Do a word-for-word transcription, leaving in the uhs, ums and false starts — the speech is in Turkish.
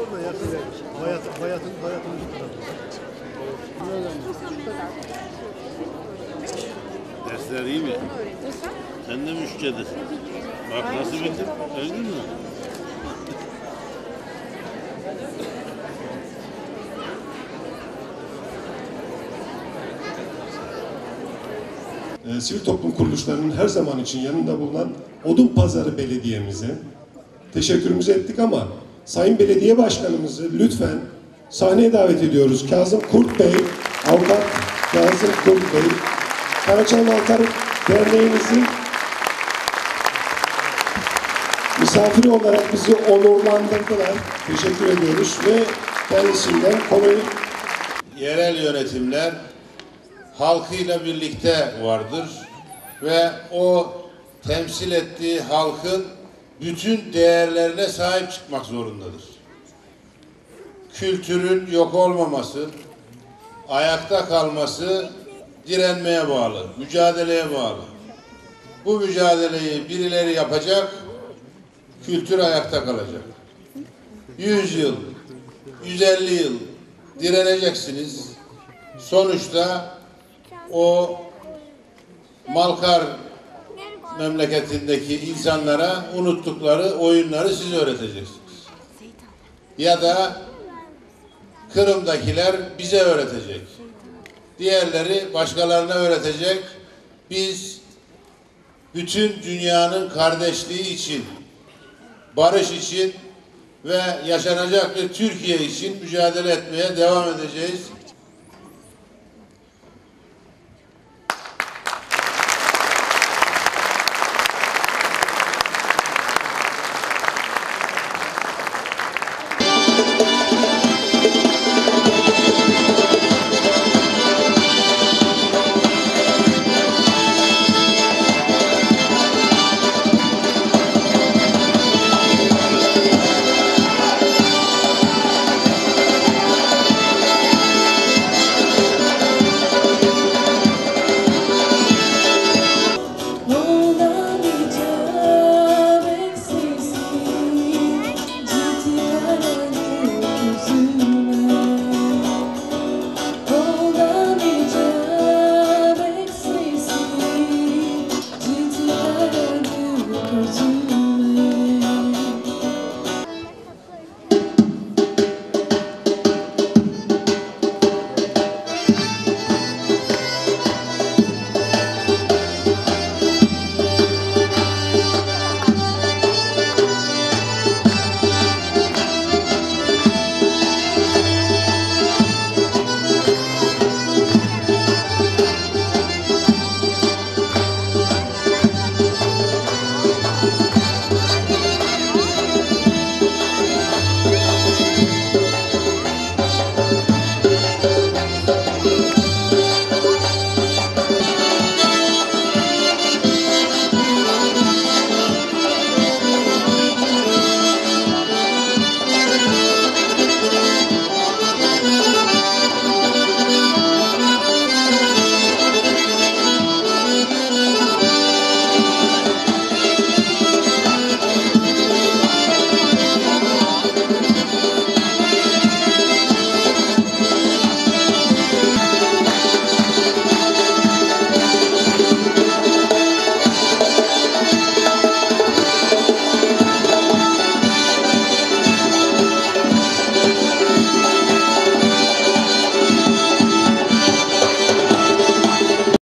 da yakın vermiş. Hayatın, hayatın, hayatın bu tarafı. Dersler iyi mi? Sen de mi üççedesin? Bak nasıl bildin? Öldün mü? e, sivil toplum kuruluşlarının her zaman için yanında bulunan Odunpazarı Belediye'mize teşekkürümüzü ettik ama Sayın Belediye Başkanımızı lütfen sahneye davet ediyoruz. Kazım Kurt Bey, Avukat Kazım Kurt Bey, Karaçam Altar Derneğimizin misafiri olarak bizi onurlandırdılar. Teşekkür ediyoruz ve kendisinden konuyu... Yerel yönetimler halkıyla birlikte vardır ve o temsil ettiği halkın bütün değerlerine sahip çıkmak zorundadır. Kültürün yok olmaması, ayakta kalması direnmeye bağlı, mücadeleye bağlı. Bu mücadeleyi birileri yapacak, kültür ayakta kalacak. Yüz yıl, yüz elli yıl direneceksiniz. Sonuçta o Malkar memleketindeki insanlara unuttukları oyunları siz öğreteceksiniz. Ya da Kırım'dakiler bize öğretecek. Diğerleri başkalarına öğretecek. Biz bütün dünyanın kardeşliği için, barış için ve yaşanacak bir Türkiye için mücadele etmeye devam edeceğiz.